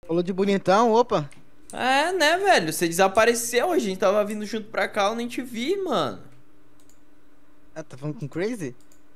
Falou de bonitão, opa. É, né, velho? Você desapareceu, a gente tava vindo junto pra cá, eu nem te vi, mano. Ah, tá falando com Crazy?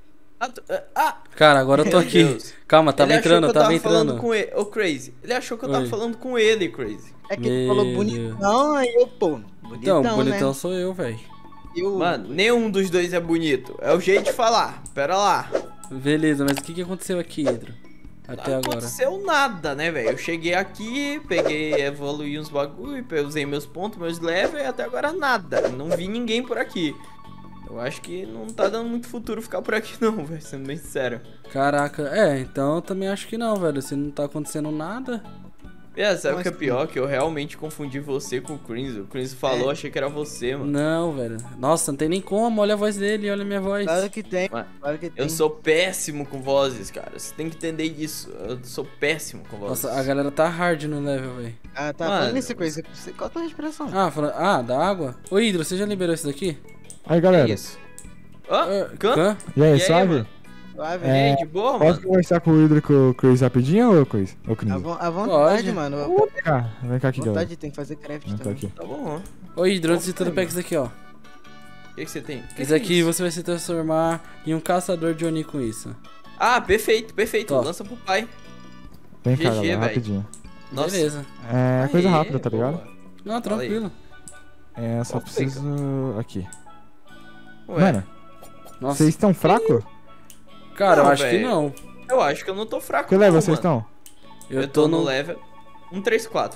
Cara, agora eu tô Meu aqui. Deus. Calma, Ele achou que eu tava tava falando entrando. com ele. Ô, Crazy. Ele achou que eu tava Oi. falando com ele, Crazy. É que ele falou Meu Deus. bonitão, aí eu, pô, bonitão, Então, bonitão né? sou eu, velho. Eu, Mano, nenhum dos dois é bonito. É o jeito de falar. Pera lá. Beleza, mas o que aconteceu aqui, Hidro? Não Até agora. aconteceu nada, né, velho? Eu cheguei aqui, peguei, evoluí uns bagulho, usei meus pontos, meus levels e até agora nada. Não vi ninguém por aqui. Eu acho que não tá dando muito futuro ficar por aqui não, velho, sendo bem sincero. Caraca, então eu também acho que não, velho. Se não tá acontecendo nada. Sabe o que é assim? pior? Que eu realmente confundi você com o Crinzo. O Crinzo falou, achei que era você, mano. Não, velho. Nossa, não tem nem como. Olha a voz dele, olha a minha voz. claro que tem, Mas claro que tem. Eu sou péssimo com vozes, cara. Você tem que entender isso. Eu sou péssimo com vozes. Nossa, a galera tá hard no level, velho. Ah, tá, Mano. falando nessa coisa, qual a tua respiração? Da água? Ô, Hidro, você já liberou isso daqui? Aí, Que galera. isso? Ó, Khan? Cã? E aí, E aí, suave? mano? Suave, E aí, de boa, Posso mano? conversar com o Hidro e com o Chris rapidinho ou Chris? Ou Chris? à vontade, Pode. mano. À Vem cá aqui, galera. vontade, tem que fazer craft Tá também. aqui. Tá bom, ó. Ô, Hidro, antes de tudo, pega isso aqui, ó. O que você tem? Que Isso é aqui você vai se transformar em um caçador de Oni com isso. Ah, perfeito, perfeito. Top. Lança pro pai. Vem cá, GG, galera, velho. rapidinho. Nossa. Beleza. É coisa Aê, rápida, tá ligado? boa. Não, Fala aí. tranquilo. É, só Qual foi, preciso... Aqui. Ué, Mano, Nossa. vocês estão fracos? Cara, eu Não, acho que velho. não. eu acho que eu não tô fraco, Que level não, vocês mano. estão? Eu tô no level 134.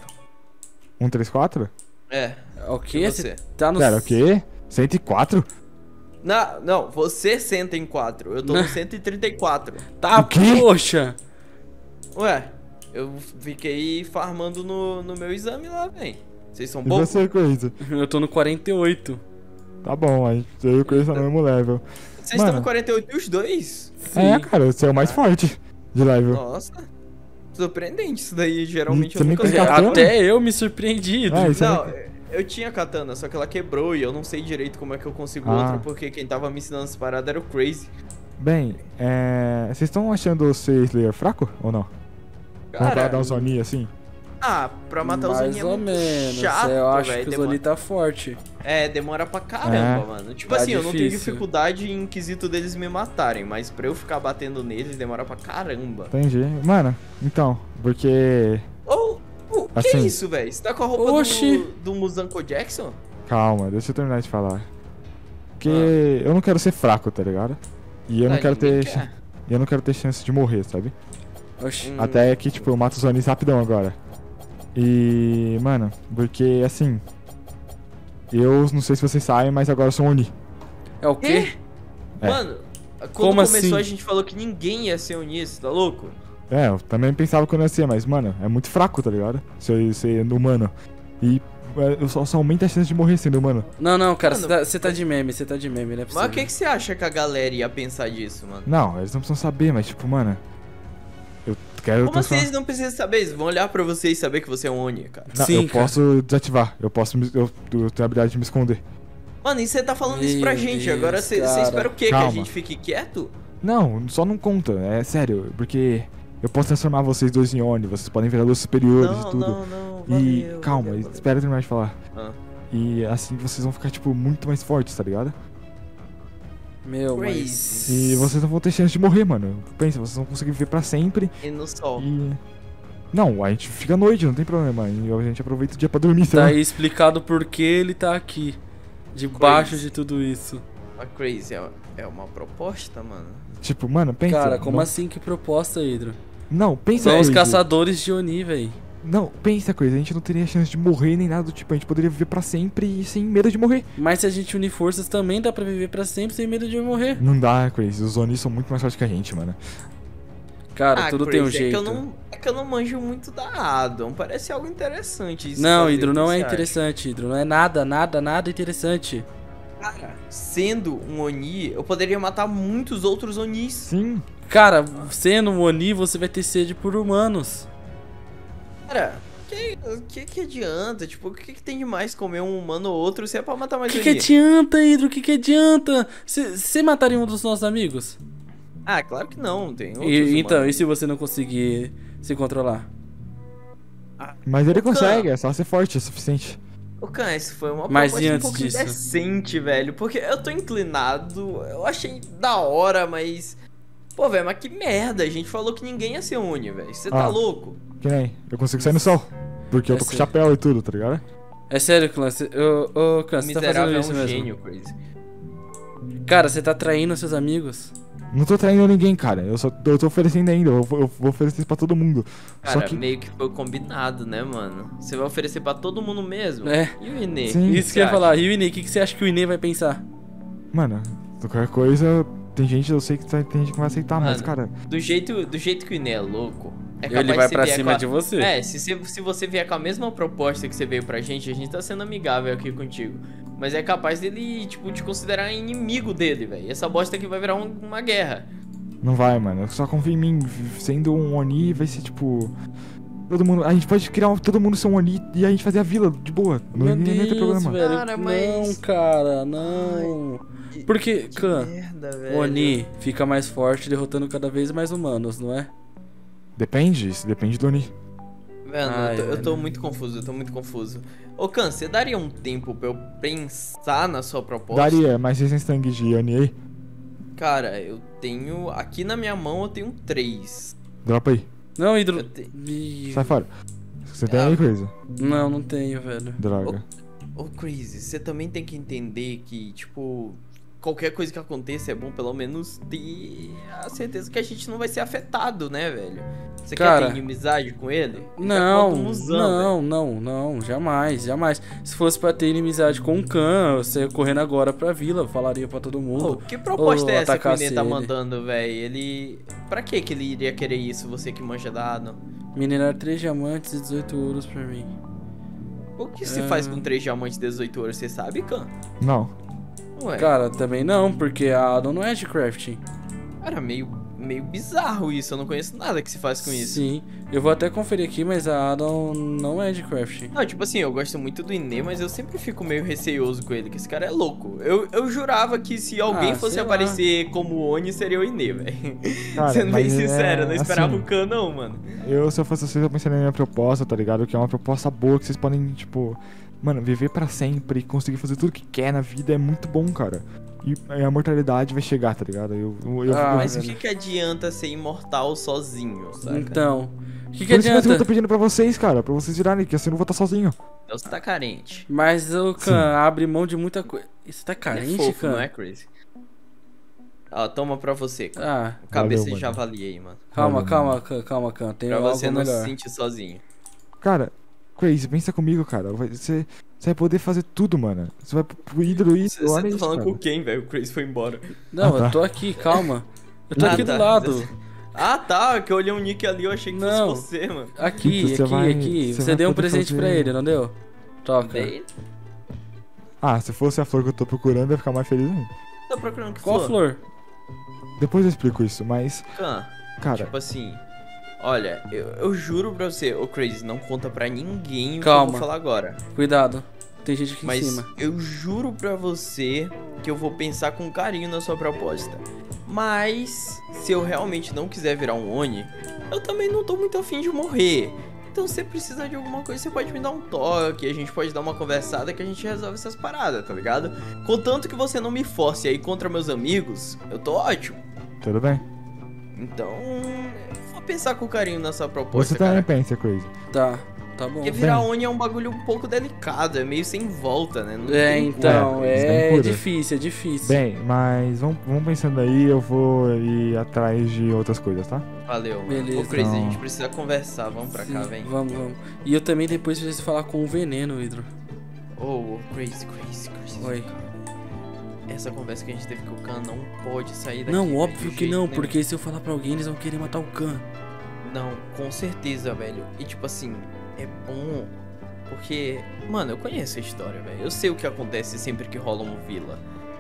134? É. O quê? E Você você? tá no... Pera, o quê? 104? Não, você senta em 4. Eu tô no 134. Tá, O quê? poxa. Ué, eu fiquei farmando no meu exame lá, velho. Vocês são E bons? você, Chris? Eu tô no 48. Tá bom, aí eu e o Chris tá no mesmo level. Vocês estão Mano. no 48 e os dois? Sim. É, cara, você é o mais forte de level. Nossa. Surpreendente isso daí. Geralmente Você eu nem nunca tem sei. katana? Até eu me surpreendi. Hidro. É, isso Não, é... eu tinha katana, só que ela quebrou e eu não sei direito como é que eu consigo Ah. outra, porque quem tava me ensinando essa parada era o Crazy. Bem, vocês estão achando o ser Slayer fraco ou não? Pra Cara, dar um zoninho assim? pra matar os Mais Oni é ou muito menos. chato, eu acho velho. que o Zoni tá forte. Demora pra caramba, É. mano. Tipo Tá assim, eu não tenho difícil. dificuldade em quesito deles me matarem, mas pra eu ficar batendo neles demora pra caramba. Entendi. Mano, então, porque... Que Assim. isso, velho? Você tá com a roupa Oxi. do Musanko Jackson? Calma, deixa eu terminar de falar. Porque eu não quero ser fraco, tá ligado? E eu não quero ninguém ter... quer. E eu não quero ter chance de morrer, sabe? Oxi. Até que, tipo, eu mato os Onis rapidão agora. E, mano, porque, assim... Eu não sei se vocês sabem, mas agora eu sou um Oni. É o quê? É. Mano, quando Como começou assim? a gente falou que ninguém ia ser Oni, tá louco? É, eu também pensava que eu não ia ser, mas, mano, é muito fraco, tá ligado? Ser humano. E eu só aumenta a chance de morrer sendo humano. Não, cara, Mano, você tá de meme, não é possível. Mas o que você acha que a galera ia pensar disso, mano? Não, eles não precisam saber, mas, tipo, mano... Eu quero Como assim transformar- eles não precisam saber? Eles vão olhar pra você e saber que você é um Oni, cara. Não, Sim, eu cara. posso desativar. Eu posso... Eu tenho a habilidade de me esconder. Mano, e você tá falando isso pra Meu gente, Deus, agora você cara. espera o quê? Que a Calma. gente fique quieto? Não, só não conta, é sério, porque eu posso transformar vocês dois em Oni, vocês podem virar luzes superiores e tudo. não, E valeu, calma, valeu. espera eu terminar de falar. Ah. E assim vocês vão ficar, tipo, muito mais fortes, tá ligado? Meu, mas... Crazy. E vocês não vão ter chance de morrer, mano. Pensa, vocês vão conseguir viver pra sempre E no sol. e... Não, a gente fica à noite, não tem problema. E a gente aproveita o dia pra dormir, Tá sabe? aí explicado por que ele tá aqui. Debaixo Crazy. de tudo isso. A Crazy é uma proposta, mano. Tipo, mano, pensa. Cara, como não... assim que proposta, Hidro? Não, pensa São os coisa. caçadores de Oni, véi. Não, pensa coisa, a gente não teria chance de morrer nem nada do tipo. A gente poderia viver pra sempre e sem medo de morrer. Mas se a gente unir forças também dá pra viver pra sempre sem medo de morrer. Não dá, Crazy. Os Onis são muito mais fortes que a gente, mano. Cara, tudo tem um Crazy, jeito. É que eu não manjo muito da Adam. Parece algo interessante isso. Não, fazer, Hidro, o não que é você acha? interessante, Hidro. Não é nada interessante. Cara, sendo um Oni, eu poderia matar muitos outros Onis. Sim. Cara, sendo um Oni, você vai ter sede por humanos. Cara, que adianta? Tipo, o que tem de mais comer um humano ou outro se é pra matar O mais que Oni? adianta, Hidro? O que adianta? Você mataria um dos nossos amigos? Ah, claro que não, tem outros Então, e humanos. se você não conseguir se controlar? Mas ele Ô, Khan. consegue, é só ser forte, é suficiente. Ô, Khan, isso foi uma Mas proposta e um antes pouco disso? indecente, velho. Porque eu tô inclinado, eu achei da hora, mas... Pô, velho, mas que merda. A gente falou que ninguém ia ser Uni, velho. Você tá Ah. louco? Que nem, eu consigo sair no sol. Porque eu tô com Esse- chapéu e tudo, tá ligado? É sério, Clã, ô, Clã, O você tá fazendo miserável é isso um mesmo? gênio, Crazy. Cara, você tá traindo seus amigos? Não tô traindo ninguém, cara. Eu tô oferecendo ainda. Eu vou oferecer isso pra todo mundo. Cara, Só que. meio que foi combinado, né, mano? Você vai oferecer pra todo mundo mesmo? É. E o Inê? Sim. Isso que eu ia falar. E o Inê, o que você acha que o Inê vai pensar? Mano, qualquer coisa. Tem gente, eu sei que tem gente que vai aceitar, mas, Mano, cara. Do jeito que o Inê é louco, é capaz Ele vai de você pra vier cima com a- de você. É, se você vier com a mesma proposta que você veio pra gente, a gente tá sendo amigável aqui contigo. Mas é capaz dele, tipo, te considerar inimigo dele, velho. Essa bosta aqui vai virar uma guerra. Não vai, mano. Eu só confio em mim. Sendo um Oni, vai ser tipo. Todo mundo. A gente pode criar todo mundo ser um Oni e a gente fazer a vila de boa. Não Meu nem tem Deus, problema. velho. Cara, mas- Não, cara, não. Porque, Khan, merda, o Oni fica mais forte derrotando cada vez mais humanos, não é? Depende, isso depende do Oni. Velho, Ai, eu tô velho. muito confuso, eu tô muito confuso. Ô, Khan, você daria um tempo pra eu pensar na sua proposta? Daria, mas vocês têm sangue de Oni aí? Cara, eu tenho... Aqui na minha mão eu tenho 3. Dropa aí. Não, Hidro. Eu te- Ih, Sai fora. Você tem Ah. aí, coisa? Não, não tenho, velho. Droga. Ô, Crazy, você também tem que entender que, tipo... Qualquer coisa que aconteça é bom pelo menos ter a certeza que a gente não vai ser afetado, né, velho? Você Cara, quer ter inimizade com ele? Ele tá Não, com um Zan, não, jamais, jamais. Se fosse pra ter inimizade com o Khan, você ia correndo agora pra vila, falaria pra todo velho. mundo. Ô, que proposta Ou é essa que o atacasse Inê tá ele. mandando, velho? Ele... Pra que ele iria querer isso, você que manja dado? Minerar 3 diamantes e 18 ouros pra mim. O que se faz com 3 diamantes e 18 horas, você sabe, Khan? Não. Ué, Cara, também não, porque a Adam não é de crafting. cara, meio bizarro isso, eu não conheço nada que se faz com isso. Sim, eu vou até conferir aqui, mas a Adam não é de crafting. Não, tipo assim, eu gosto muito do Inê, mas eu sempre fico meio receioso com ele, que esse cara é louco. Eu jurava que se alguém Ah, fosse sei lá. aparecer como Oni, seria o Inê, velho. Cara, Sendo bem mas sincero, eu é não esperava assim. o Khan, não, mano. Se eu fosse vocês, eu pensaria na minha proposta, tá ligado? Que é uma proposta boa, que vocês podem, tipo... Mano, viver pra sempre e conseguir fazer tudo que quer na vida é muito bom, cara. E a mortalidade vai chegar, tá ligado? Ah, Mas o velho. que adianta ser imortal sozinho, saca? Então, o que Por isso mesmo que eu adianta? tô pedindo pra vocês, cara. Pra vocês virarem, que assim eu não vou estar sozinho. Então você tá carente. Mas o Sim. Khan abre mão de muita coisa. Você tá Ele carente, é fofo, Khan? não é, Crazy? Ó, toma pra você, Khan. Ah, Cabeça Valeu, de mano. javali aí, mano. calma, Valeu, calma, Khan, calma, Khan. Tem Pra algo você não se melhor. sentir sozinho. Cara, Crazy, pensa comigo, cara. Você vai poder fazer tudo, mano. Você vai pro ídolo e Você tá falando com quem, velho? O Crazy foi embora. Não, Ah, tá. eu tô aqui, calma. Eu tô Ah, aqui tá. do lado. Ah, tá, que eu olhei um nick ali, eu achei que Não. fosse você, mano. Aqui, Você aqui, vai- aqui. você Você vai deu um poder presente fazer- pra ele, não deu? Toca. Dei? Ah, se fosse a flor que eu tô procurando, eu ia ficar mais feliz ainda. Tá procurando que Qual flor? Depois eu explico isso, mas, Khan, cara, tipo assim, olha, eu juro pra você, ô Crazy, não conta pra ninguém o que eu Calma. vou falar agora. Cuidado. Tem gente aqui em Mas cima. eu juro pra você que eu vou pensar com carinho na sua proposta. Mas, se eu realmente não quiser virar um Oni, eu também não tô muito afim de morrer. Então, se você precisar de alguma coisa, você pode me dar um toque, a gente pode dar uma conversada que a gente resolve essas paradas, tá ligado? Contanto que você não me force aí contra meus amigos, eu tô ótimo. tudo bem. Então, eu vou pensar com carinho nessa proposta, Você também cara. pensa, Crazy. Tá bom. Porque virar Bem. Oni é um bagulho um pouco delicado, é meio sem volta, né? Não É, tem então, É, é cura. difícil, é difícil. Bem, mas vamos pensando aí, eu vou ir atrás de outras coisas, tá? como. Valeu, mano. Beleza. Ô, Crazy, a Então. gente precisa conversar, vamos pra cá, Sim, vem. Vamos, vamos. E eu também depois preciso falar com o Veneno, Hidro. Ô, Crazy. Oi. Essa conversa que a gente teve com o Khan não pode sair daqui. Não, velho, óbvio de que jeito não, nenhum. porque se eu falar pra alguém, eles vão querer matar o Khan. Não, com certeza, velho. E tipo assim, é bom. Porque, mano, eu conheço a história, velho. Eu sei o que acontece sempre que rola uma vila.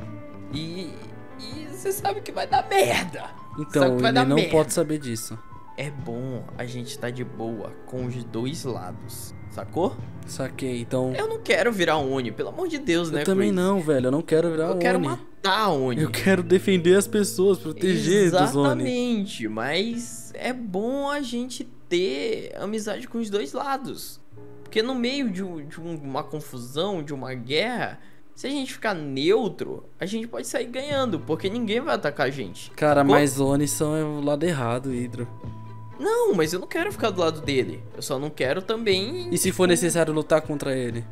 E você sabe que vai dar merda. Sabe Então, que vai ele dar não merda. pode saber disso. É bom a gente tá de boa com os dois lados, sacou? Saquei, então... Eu não quero virar um Oni, pelo amor de Deus, né, Eu também Crazy? não, velho. Eu não quero virar Eu um quero Oni. matar a Oni. Eu quero defender as pessoas, proteger dos Oni. Exatamente, mas é bom a gente manter amizade com os dois lados. Porque no meio de uma confusão, de uma guerra, se a gente ficar neutro, a gente pode sair ganhando, porque ninguém vai atacar a gente. Cara, mas Oni são o lado errado, Hydro. Não, mas eu não quero ficar do lado dele. Eu só não quero também... E se for necessário lutar contra ele?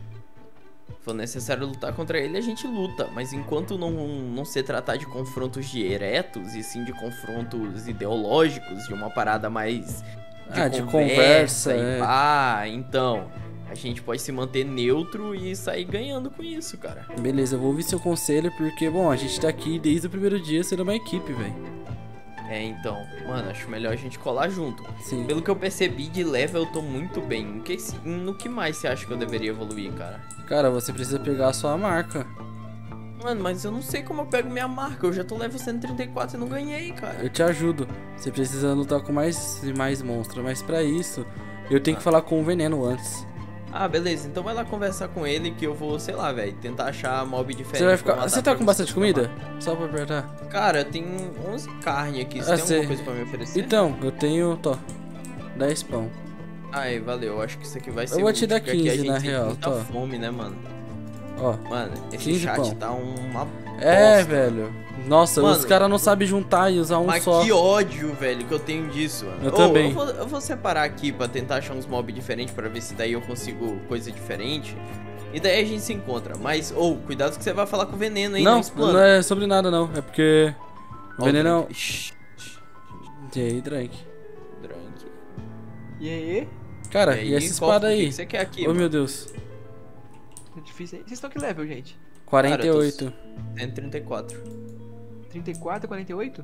Se for necessário lutar contra ele, a gente luta. Mas enquanto não se tratar de confrontos diretos, e sim de confrontos ideológicos, de uma parada mais de conversa e pá, então a gente pode se manter neutro e sair ganhando com isso, cara. Beleza, eu vou ouvir seu conselho, porque, bom, a gente tá aqui desde o primeiro dia sendo uma equipe, velho. É, então, mano, acho melhor a gente colar junto. Sim. Pelo que eu percebi de level, eu tô muito bem. No que mais você acha que eu deveria evoluir, cara? Cara, você precisa pegar a sua marca. Mano, mas eu não sei como eu pego minha marca. Eu já tô level 134 e não ganhei, cara. Eu te ajudo. Você precisa lutar com mais e mais monstros, mas pra isso, eu tenho que falar com o Veneno antes. Ah, beleza. Então vai lá conversar com ele que eu vou, sei lá, velho, tentar achar mob diferente. Você vai ficar... Você tá com bastante comida? Só pra apertar. Cara, eu tenho 11 carne aqui. Você tem alguma coisa pra me oferecer? Então, eu tenho, 10 pão. Ai, valeu. Acho que isso aqui vai ser Eu vou te dar útil, porque aqui 15 na a gente tem real, muita tô. fome, né, mano? Ó. Mano, esse 15 chat pão. tá uma É, bosta. velho. Nossa, Mano, os caras não sabem juntar e usar um Mas só. que ódio, velho, que eu tenho disso, mano. Eu também. Eu vou separar aqui pra tentar achar uns mobs diferentes pra ver se daí eu consigo coisa diferente. E daí a gente se encontra. Mas, cuidado que você vai falar com o Veneno, hein? Não é sobre nada, não. É porque... O Ó, Veneno... Drunk. Shhh. E aí, Drake? Drunk. E aí? Cara, E e, aí, essa espada o que aí? que você quer aqui, Oh, mano? meu Deus. É difícil aí. Vocês estão que level, gente? 48. 134. 34, 48?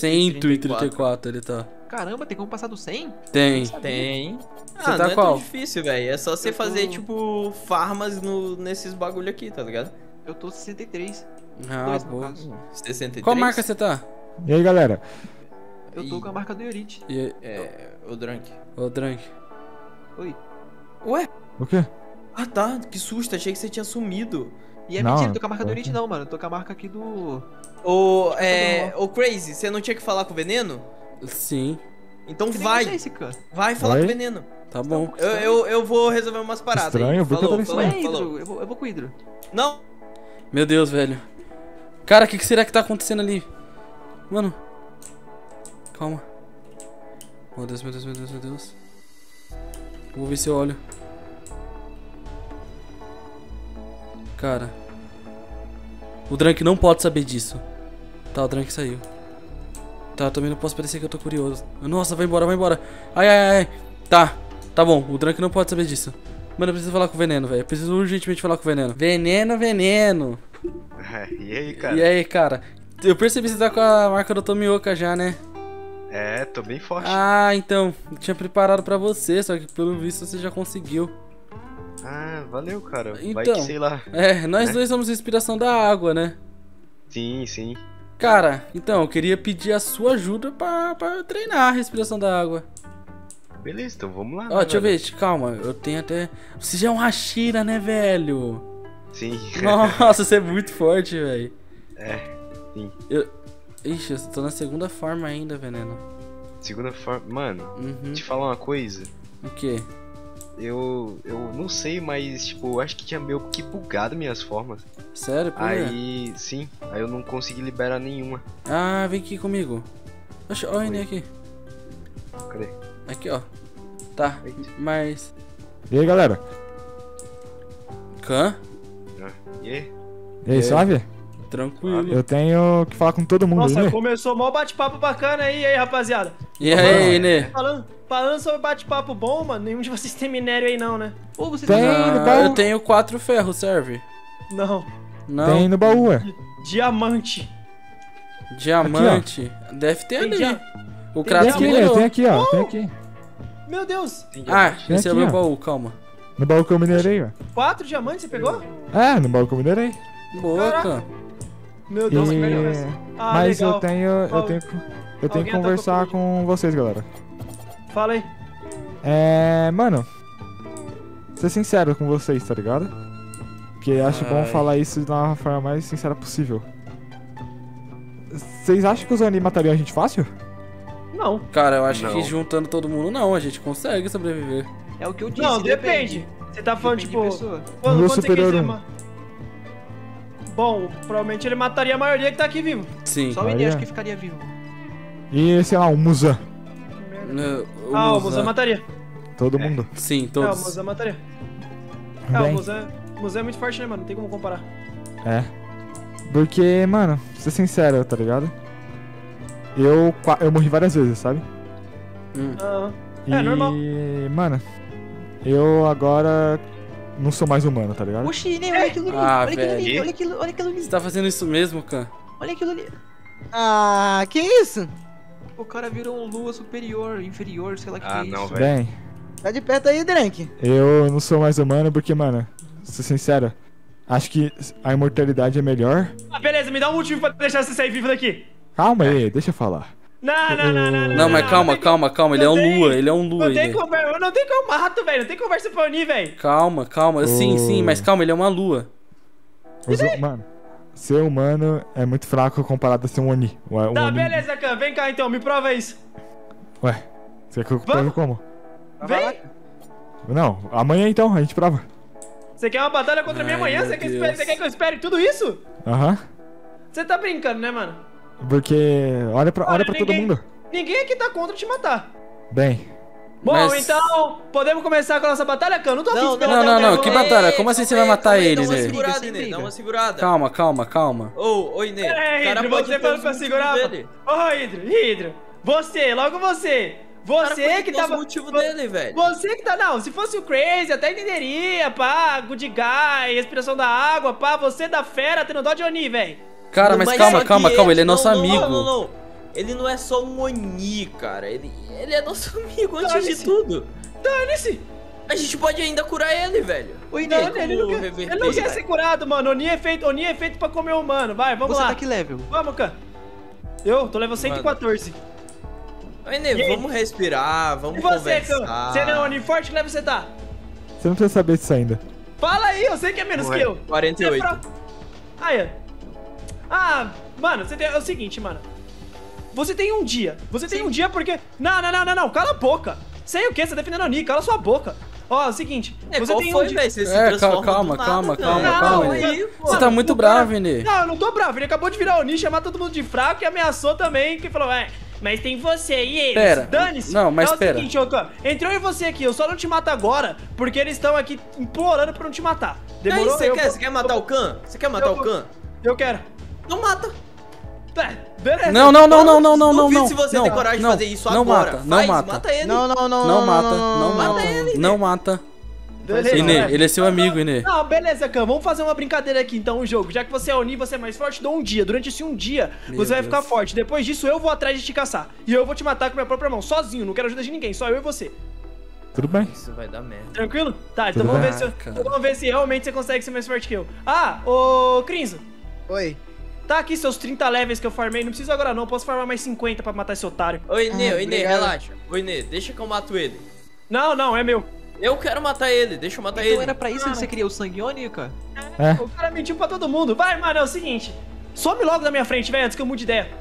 134 ele tá. Caramba, tem como passar do 100? Tem. Tem. Você Ah, tá não é qual? tão difícil, velho. É só você Eu tô- fazer, tipo, farmas nesses bagulho aqui, tá ligado? Eu tô 63. Ah, Dois, no boa. caso. 63. Qual marca você tá? E aí, galera? Eu tô com a marca do Yorit. E aí, O Drunk. ô, Drake. Oi. Ué? O quê? Ah, tá. Que susto. Achei que você tinha sumido. E é Não, mentira, eu tô com a marca do tô Yorit aqui. não, mano. Eu tô com a marca aqui do... Ô, Crazy, você não tinha que falar com o Veneno? Sim, Então Que nem vai. você é esse, cara? Vai falar Oi? com o Veneno. tá bom. Eu vou resolver umas paradas Estranho, aí. eu vi que eu Falou, tô falou, É, falou. Hydro. Eu vou com o Hydro. Não. Meu Deus, velho. Cara, o que será que tá acontecendo ali? Mano. Calma. Meu Deus, meu Deus, meu Deus, meu Deus. Vou ver se eu olho. Cara. O Drunk não pode saber disso. Tá, o Drunk saiu. Tá, eu também não posso parecer que eu tô curioso. Nossa, vai embora, vai embora. Ai, ai, ai. Tá bom. O Drunk não pode saber disso. Mano, eu preciso falar com o Veneno, velho. Eu preciso urgentemente falar com o Veneno. Veneno. E aí, cara? E aí, cara? Eu percebi que você tá com a marca do Tomioka já, né? É, tô bem forte. Ah, então. Eu tinha preparado pra você, só que pelo visto você já conseguiu. Ah, valeu, cara. Vai Então. que sei lá. É, nós Né? dois somos inspiração da água, né? Sim, sim. Cara, então, eu queria pedir a sua ajuda pra treinar a respiração da água. Beleza, então vamos lá. Ó, deixa eu velho. ver, calma, eu tenho até... Você já é um Hashira, né, velho? Sim. Nossa, você é muito forte, velho. É, sim. Ixi, eu tô na segunda forma ainda, Veneno. Segunda forma. Mano, Uhum. te falar uma coisa. O quê? Eu não sei, mas, tipo, eu acho que tinha meio que bugado minhas formas. Sério? Por quê? Aí, sim. Aí eu não consegui liberar nenhuma. Ah, vem aqui comigo. Oxe, olha o Enem aqui. Cadê? Aqui, ó. Tá, Eita. mas... E aí, galera? Khan? Ah, e aí? E aí, aí? suave? Tranquilo. Eu tenho que falar com todo mundo aí, Nossa, né? começou mó bate-papo bacana aí, rapaziada. E aí, Enem? Falando sobre bate-papo bom, mano, nenhum de vocês tem minério aí não, né? Ô, você Tem tá... no baú. Eu tenho 4 ferros, serve? Não. Não. Tem no baú, ué. Diamante. Diamante? Deve ter Tem ali. dia- O Tem Kratos aqui, né? minerou. Tem aqui, ó. Tem aqui. Meu Deus, Tem Ah, diamante? esse é o aqui, meu ó. baú, calma. No baú que eu minerei, ué. 4 diamantes você pegou? É, no baú que eu minerei. Boa, Caraca. Khan. Meu E... Deus, que melhor. Ah, Mas legal. eu tenho Alguém que tá conversar com- com vocês, galera. Fala aí. Mano, ser sincero com vocês, tá ligado? Porque acho bom Ai. falar isso da forma mais sincera possível. Vocês acham que os Oni matariam a gente fácil? Não. Cara, eu acho Não. que juntando todo mundo, não. A gente consegue sobreviver. É o que eu disse. Não, depende. Você tá falando, Depende de tipo... pessoa. Quando Meu você superior quiser... um. Bom, provavelmente ele mataria a maioria que tá aqui vivo. Sim. Só o Aí Inê é. acho que ficaria vivo. E, sei lá, um Musan. Ah, o Muzan mataria. Todo mundo. Sim, É, o todos. Muzan mataria. É, o Bem, Muzan é muito forte, né, mano? Não tem como comparar. é. Porque, mano, pra ser sincero, tá ligado? Eu morri várias vezes, sabe? Ah, E, É, normal. mano, eu agora não sou mais humano, tá ligado? Oxi, Inê, olha aquilo ali. Ah, olha aquilo ali, velho. olha aquilo ali. Você tá fazendo isso mesmo, Khan? Olha aquilo ali. Ah, que isso? O cara virou um lua superior, inferior, sei lá o que Ah, é não, isso. velho. Bem, Tá de perto aí, Drank. eu não sou mais humano porque, mano, pra ser sincero, acho que a imortalidade é melhor. Ah, beleza, me dá um motivo pra deixar você sair vivo daqui. Calma aí, deixa eu falar. Não. Não, mas calma, calma, calma. Ele é um Não tem- lua, ele é um lua. Não tem Ele. conversa, não tem como mato, velho. Não tem conversa pra unir, velho. Calma, calma. Sim, sim, mas calma, ele é uma lua. Mano, ser humano é muito fraco comparado a ser um Oni. Tá, Oni- beleza, Khan. Vem cá então, me prova isso. Ué, você quer que eu prove como? Vem. Não, amanhã então, a gente prova. Você quer uma batalha contra mim Ai, amanhã? meu Você quer, Deus. você quer que eu espere tudo isso? Aham. Você tá brincando, né, mano? Porque olha pra todo ninguém- mundo. Ninguém aqui tá contra te matar. Bem, Bom, Mas- então, podemos começar com a nossa batalha, Khan? Não tô afim de esperar não, até não, amanhã, que vamos lá. batalha? Como assim você vai matar ele, Dá uma Inê? segurada, Sem Inê, briga. dá uma segurada. Calma, calma, calma. Ô, Inê, o É, cara Hidro, pode você ter falando os pra motivos segurar. dele. Ô, Hidro, você, logo você. O cara Você pode que ter os tava... motivos dele, velho. Você que tá... Não, se fosse o Crazy, até entenderia, pá. Good guy, respiração da água, pá. Você da fera, tendo dó de Oni, velho. Cara, mas só calma, que calma, calma. Ele é não, nosso não, amigo. Não. Ele não é só um Oni, cara. Ele é nosso amigo antes de Dane-se. tudo. Dane-se. A gente pode ainda curar ele, velho. Ô, Inê, Não, ele não quer, reverter ele não isso, quer velho? ser curado, mano. Oni é feito pra comer humano. Vai, vamos você lá. tá que level? Vamos, Khan. Eu tô level 114. Ô, Inê, E aí? vamos respirar, vamos E você, conversar. Khan? Você não é Oni forte? Que level você tá? você não precisa saber disso ainda. Fala aí, eu sei que é menos Ué, que eu. 48. Você é fra- Aí, ó. Ah, mano, você tem... é o seguinte, mano. Você tem um dia. Você tem um dia porque... Não. Cala a boca. Sei o quê? Você tá defendendo a Oni. Cala sua boca. Ó, é o seguinte. Você Qual tem foi, um dia... velho? Você se É, transforma calma, do nada, calma, velho. calma, Não, calma, aí, Inê. pô, Você tá muito o cara- bravo, Inê. Não, eu não tô bravo. Ele acabou de virar Oni, chamar todo mundo de fraco e ameaçou também. Que falou, mas tem você e eles. Pera. Dane-se. Não, mas é o pera. seguinte, ô, Khan, entrou em você aqui. Eu só não te mato agora porque eles estão aqui implorando pra não te matar. Demorou? Aí, Eu você vou- quer matar o Khan? Você quer matar eu o vou- Khan? Eu quero. Não mata. Tá, beleza. Não. Duvido se você não, tem coragem de não, fazer isso não agora. mata, não Faz, mata. Mata ele. Não Não mata, não Mata mata. ele, Não mata. Beleza, Inê, vai. ele é seu amigo, Inê. Não, beleza, Khan. Vamos fazer uma brincadeira aqui, então, o jogo. Já que você é Oni, você é mais forte, dou um dia. Durante esse um dia, Meu você vai Deus. ficar forte. Depois disso, eu vou atrás de te caçar. E eu vou te matar com minha própria mão, sozinho. Não quero ajuda de ninguém, só eu e você. Tudo bem? Isso vai dar merda. Tranquilo? Tá, então Tudo vamos bem. ver, se, Ah, cara. vamos ver se realmente você consegue ser mais forte que eu. Ah, ô, Crinzo. Oi. Tá aqui seus 30 levels que eu farmei. Não preciso agora não, posso farmar mais 50 pra matar esse otário. Ô, Inê, Ah, Inê, obrigado. relaxa. Ô, Inê, deixa que eu mato ele. Não, é meu. Eu quero matar ele, deixa eu matar Então ele. era pra isso que você queria o sangue Oni, cara? É. O cara mentiu pra todo mundo. Vai, mano, é o seguinte. Some logo da minha frente, velho, antes que eu mude de ideia.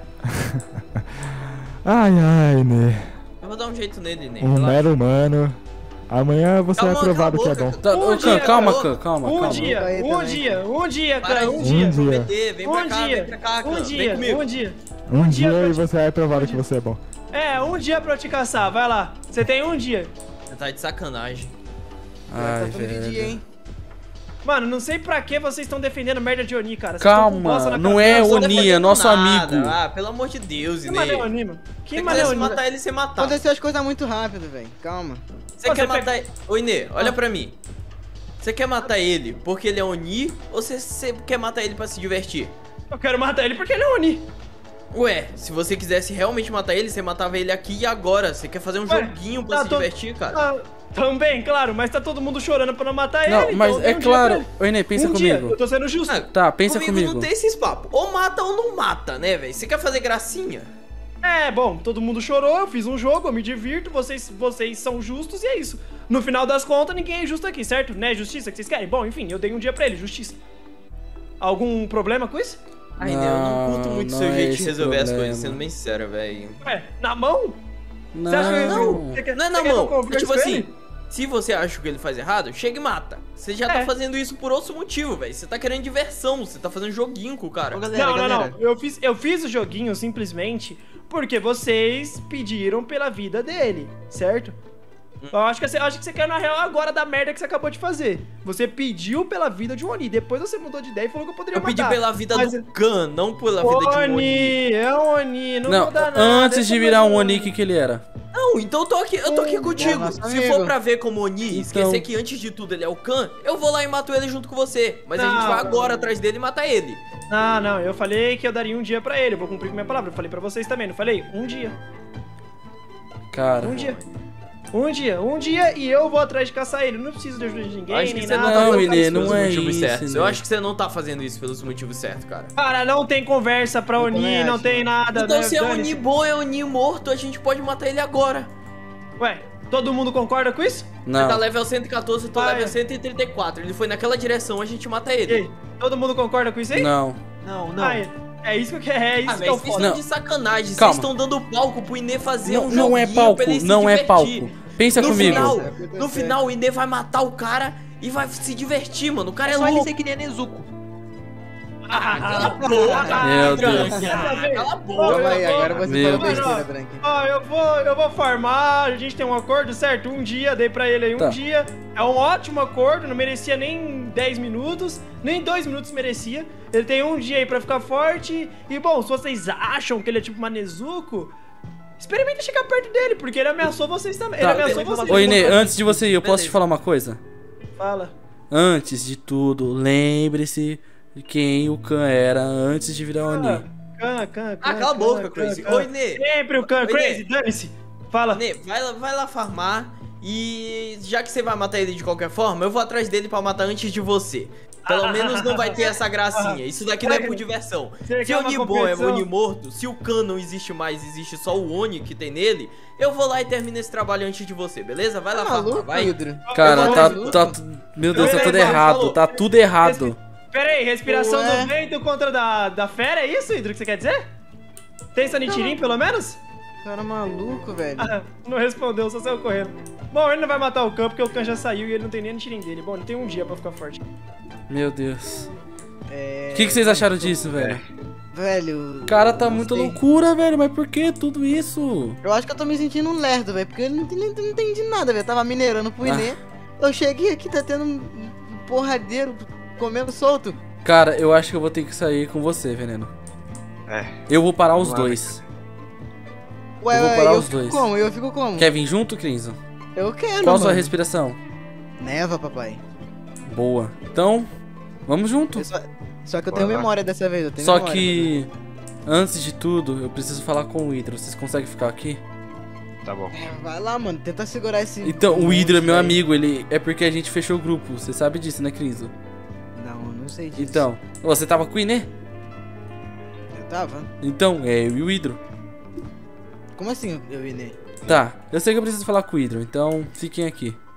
Ai, né? Eu vou dar um jeito nele, Inê. Um relaxa. mero humano. Amanhã você Calma, é provado cala a que é boca, bom. Tá, Um ô, dia, Khan, calma, cara. Khan, calma, Um calma. dia, Aí um também. dia, Para cara, de um Um dia. dia. prometer, vem pra Um cá, dia, vem pra cá, Khan. um Vem dia, comigo. um dia. Um dia pra e te- você é provado que você é bom. É, um dia pra eu te caçar, vai lá. Você tem um dia. Você tá de sacanagem. Ai, Tá todo dia, velho. hein? Mano, não sei pra que vocês estão defendendo merda de Oni, cara. Vocês tão com bosta Calma, na não é cabeça. Eu tô Oni, é defendendo nosso nada. amigo. Ah, pelo amor de Deus, Que Inê. mané Oni, mano? Que Se mané quisesse Oni? matar ele, você matava. Aconteceu as coisas muito rápido, velho. Calma. Você Você quer pega- matar ele? Ô, Inê, olha pra mim. Você quer matar ele porque ele é Oni ou você quer matar ele pra se divertir? Eu quero matar ele porque ele é Oni. Ué, se você quisesse realmente matar ele, você matava ele aqui e agora. Você quer fazer um Ué, joguinho pra tá, se tô- divertir, cara? Ah, também, claro, mas tá todo mundo chorando pra não matar Não, ele. mas então eu dei é um dia pra claro. ele. Ô, Inê, pensa Um dia, comigo. eu tô sendo justo. Ah, Tá, pensa comigo. não tem esses papos. Ou mata ou não mata, né, velho? Você quer fazer gracinha? É, bom, todo mundo chorou, eu fiz um jogo, eu me divirto, vocês são justos e é isso. No final das contas, ninguém é justo aqui, certo? Né, justiça que vocês querem? Bom, enfim, eu dei um dia pra ele, justiça. Algum problema com isso? Ai, Inê, eu não curto Não, muito não seu é jeito de esse resolver as problema. coisas, sendo bem sincero, velho. Ué, na mão? Não. Você acha que Não, você quer- não é você na quer que eu mão. É converse tipo com assim, ele? se você acha que ele faz errado, chega e mata. Você já tá É. fazendo isso por outro motivo, velho. Você tá querendo diversão, você tá fazendo joguinho com o cara. Ô, galera, Não, galera. não. Eu fiz o joguinho simplesmente porque vocês pediram pela vida dele, certo? Eu acho que você quer na real agora da merda que você acabou de fazer. Você pediu pela vida de um Oni, depois você mudou de ideia e falou que eu poderia Eu pedi matar. pela vida Mas do Khan, não pela vida de um Oni. Oni, é um Oni, não Não, muda nada. antes de essa virar um coisa- Oni, o que ele era? Não, então eu tô aqui contigo. nosso Se amigo. for pra ver como Oni, Então- esquecer que antes de tudo ele é o Khan, eu vou lá e mato ele junto com você. Mas a gente Não. vai agora atrás dele e matar ele. Não, eu falei que eu daria um dia pra ele, eu vou cumprir com minha palavra. Eu falei pra vocês também, não falei? Um dia. Cara. Um dia e eu vou atrás de caçar ele. Não preciso de ajuda de ninguém, Eu acho que nem você nada. não tá Não, fazendo Inê, isso não pelos é motivos isso, certos. Eu Inê. acho que você não tá fazendo isso pelos motivos certos, cara. Cara, não tem conversa pra Oni, também não acho. tem nada, Então né? se é Dane-se. Oni bom, é Oni morto, a gente pode matar ele agora. Ué, todo mundo concorda com isso? Você tá Não. level 114, eu tô Ah, level é. 134. Ele foi naquela direção, a gente mata E ele. aí, todo mundo concorda com isso aí? Não. Não, não. Ah, é isso que eu quero, é isso Ah, que velho, eu vocês foda. estão Não. de sacanagem. Vocês Calma. estão dando palco pro Inê fazer Não, um não é joguinho palco, pra ele se não é divertir. palco. Pensa No comigo. final, É, no final, o Inê vai matar o cara e vai se divertir, mano. O cara é É só ele louco. ser que nem a Nezuko. Cala a boca, Meu Drank. Deus. Cala a boca. Calma aí, agora você Meu falou Deus. besteira, Drank. Ó, eu vou farmar, a gente tem um acordo, certo? Um dia, dei pra ele aí um Tá. dia. É um ótimo acordo, não merecia nem 10 minutos, nem 2 minutos merecia. Ele tem um dia aí pra ficar forte. E bom, se vocês acham que ele é tipo uma Nezuko, experimenta chegar perto dele, porque ele ameaçou vocês também. Tá. Ele ameaçou vocês. Ô, Inê, antes de você ir, eu posso Beleza. te falar uma coisa? Fala. Antes de tudo, lembre-se de quem o Khan era antes de virar Oni. Can. Ah, cala a boca, Crazy. Ô, Inê. Sempre o Can, Oi, Crazy, Inê. dane-se. Fala. Inê, vai lá farmar. E já que você vai matar ele de qualquer forma, eu vou atrás dele pra matar antes de você. Pelo menos não vai ter essa gracinha. Isso daqui não é por diversão. Você Se quer o uma Oni bom é competição? Oni morto, se o Khan não existe mais, existe só o Oni que tem nele, eu vou lá e termino esse trabalho antes de você, beleza? Vai lá Tá farmar, maluco, vai. Hidro? Cara, Eu tá, vou- tá. Meu Deus, tá Ele tudo falou, errado. falou. Tá tudo errado. Pera aí, respiração Ué. do vento contra da fera, é isso, Hidro, que você quer dizer? Tem Sanitirin, pelo menos? Cara maluco, velho. Ah, não respondeu, só saiu correndo. Bom, ele não vai matar o Khan, porque o Khan já saiu e ele não tem nem Sanitirin dele. Bom, ele tem um dia pra ficar forte. Meu Deus. É... O que vocês acharam disso, velho? Velho... O cara tá não muito sei. loucura, velho. Mas por que tudo isso? Eu acho que eu tô me sentindo um lerdo, velho, porque eu não entendi nada, velho. Eu tava minerando pro Inê. Eu cheguei aqui, tá tendo um porradeiro comendo solto. Cara, eu acho que eu vou ter que sair com você, Veneno. É. Eu vou parar os Vamos lá, dois. Ué, Eu vou parar eu os fico dois. como? Eu fico como? Quer vir junto, Crinzo? Eu quero, Qual a mano. sua respiração? Neva, papai. Boa. Então, vamos junto. Só que eu tenho Bora lá. memória dessa vez, eu tenho Só memória. que, antes de tudo, eu preciso falar com o Hydra. Vocês conseguem ficar aqui? Tá bom. Vai lá, mano, tenta segurar esse... Então, o Hydra é meu monstro aí. amigo. Ele é porque a gente fechou o grupo. Você sabe disso, né, Crinzo? Não sei disso. Então, você tava com o Inê? Eu tava? Então, é eu e o Hydro. Como assim, eu e Inê? Tá, eu sei que eu preciso falar com o Hydro, então fiquem aqui.